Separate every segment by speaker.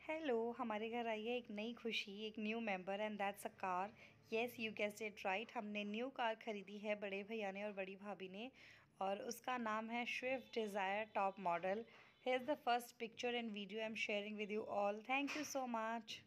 Speaker 1: Hello, हमारे घर आई है एक नई खुशी, एक new member and that's a car. Yes, you guessed it right. हमने न्यू कार खरीदी है बड़े भैया ने और बड़ी भाभी ने, और उसका नाम है Swift Dzire top model. Here is the first picture and video I am sharing with you all. Thank you so much.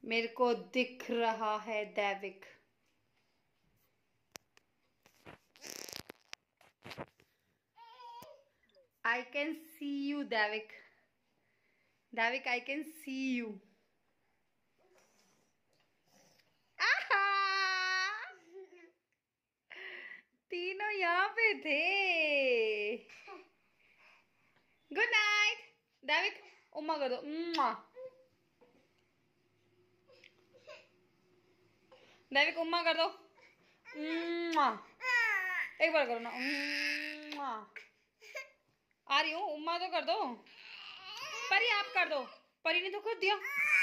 Speaker 1: मेरे को दिख रहा है दैविक। I can see you, Davik. Davik, I can see you. तीनों यहाँ पे थे। गुड नाइट दाविक, उम्मा कर दो। दाविक उम्मा कर दो। एक बार करो ना। आ रही हूँ, उम्मा तो कर दो। परी आप कर दो, परी ने तो खुद दिया।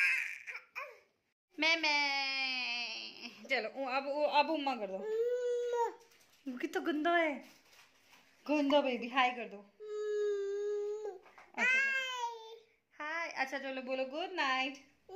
Speaker 1: मैं चलो अब उम्मा कर दो। कितना गंदा है, गंदा बेबी। हाय कर दो। अच्छा हाय। अच्छा चलो बोलो good night.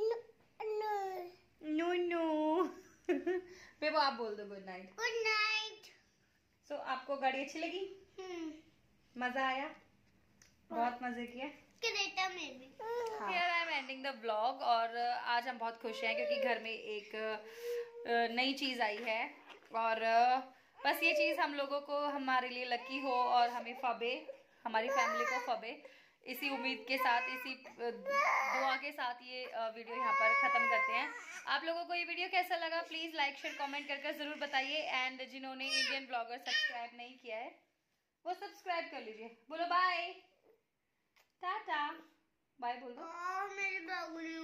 Speaker 1: No no Bebo आप बोल दो good night. Good night. So आपको गाड़ी अच्छी लगी? मजा आया? बहुत मजे किए। Here I am ending the vlog। और आज हम बहुत खुश हैं क्योंकि घर में एक नई चीज आई है और बस ये चीज हम लोगों को हमारे लिए लकी हो और हमें फबे, हमारी फैमिली को फबे। इसी उम्मीद के साथ, इसी दुआ के साथ ये वीडियो यहाँ पर खत्म करते हैं। आप लोगों को ये वीडियो कैसा लगा प्लीज लाइक शेयर कमेंट करके जरूर बताइए। एंड जिन्होंने इंडियन ब्लॉगर सब्सक्राइब नहीं किया है वो सब्सक्राइब कर लीजिए। बोलो बाय, टाटा, बाय बोल दो। मेरे बाबू ने